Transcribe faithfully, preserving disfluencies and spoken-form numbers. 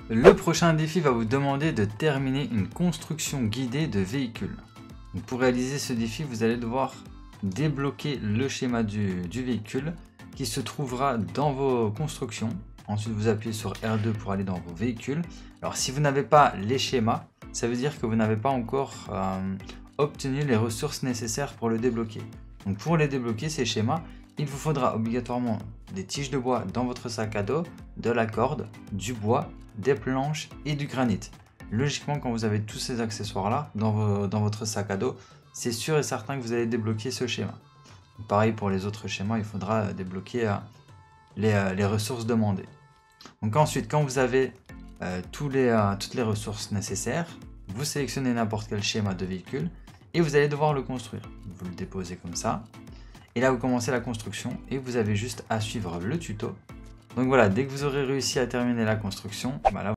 Le prochain défi va vous demander de terminer une construction guidée de véhicule. Donc pour réaliser ce défi, vous allez devoir débloquer le schéma du, du véhicule qui se trouvera dans vos constructions. Ensuite, vous appuyez sur R deux pour aller dans vos véhicules. Alors, si vous n'avez pas les schémas, ça veut dire que vous n'avez pas encore euh, obtenu les ressources nécessaires pour le débloquer. Donc, pour les débloquer, ces schémas, il vous faudra obligatoirement des tiges de bois dans votre sac à dos, de la corde, du bois, des planches et du granit. Logiquement, quand vous avez tous ces accessoires-là dans, vos, dans votre sac à dos, c'est sûr et certain que vous allez débloquer ce schéma. Pareil pour les autres schémas, il faudra débloquer euh, les, euh, les ressources demandées. Donc ensuite, quand vous avez euh, tous les, euh, toutes les ressources nécessaires, vous sélectionnez n'importe quel schéma de véhicule et vous allez devoir le construire. Vous le déposez comme ça. Et là, vous commencez la construction et vous avez juste à suivre le tuto. Donc voilà, dès que vous aurez réussi à terminer la construction, bah là,